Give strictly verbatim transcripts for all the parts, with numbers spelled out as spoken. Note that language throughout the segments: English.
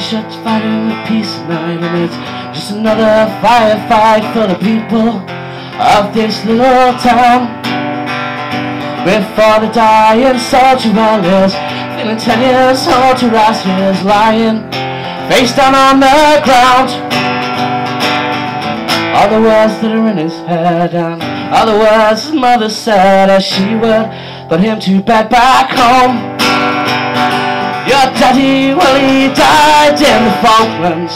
shirts fighting with peace at night, and it's just another firefight for the people of this little town. Before the dying soldier well is feeling ten years old, to rise he is lying face down on the ground. All the words that are in his head and all the words his mother said as she would put him to bed back home. Your daddy, well, he died in the Falklands,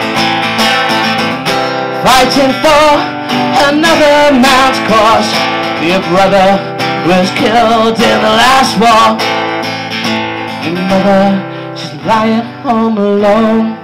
fighting for another man's cause. Your brother was killed in the last war. Your mother, she's lying home alone.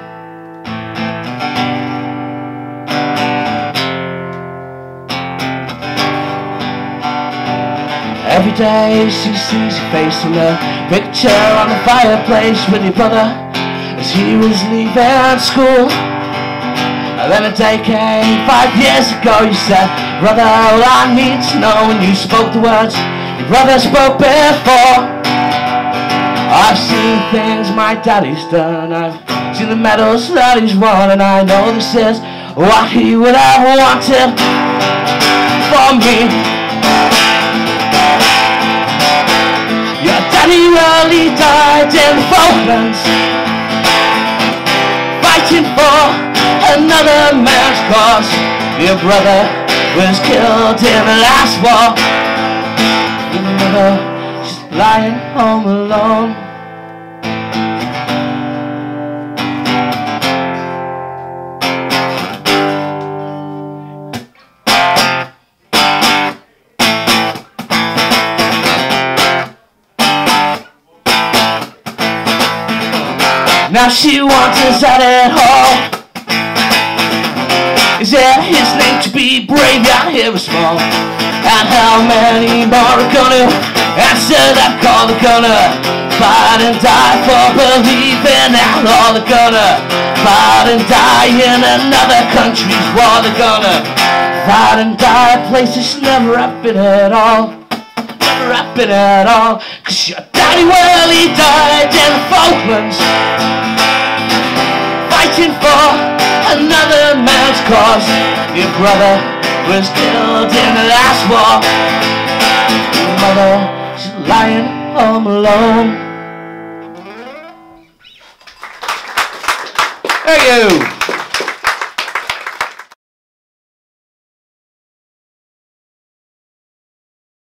Every day she sees your face in the picture on the fireplace with your brother as he was leaving school. And then a day came five years ago. You said, brother, all I need to know. And you spoke the words your brother spoke before. I've seen things my daddy's done, I've seen the medals that he's won, and I know this is what he would have wanted for me. Your daddy, well, he died in the Falklands, fighting for another man's cause. Your brother was killed in the last war. Your mother, she's lying home alone. Now she wants us out at home. Is it his name to be brave? Yeah, here is small. And how many more are gonna answer that call? They're gonna fight and die for believing out. All they're gonna fight and die in another country's war. They're gonna fight and die a place that's never happened at all. Never happened at all. Cause your daddy, well, he died in the Falklands, fighting for another man's cause. Your brother was killed in the last war. Your mother, she's lying home alone. Thank you.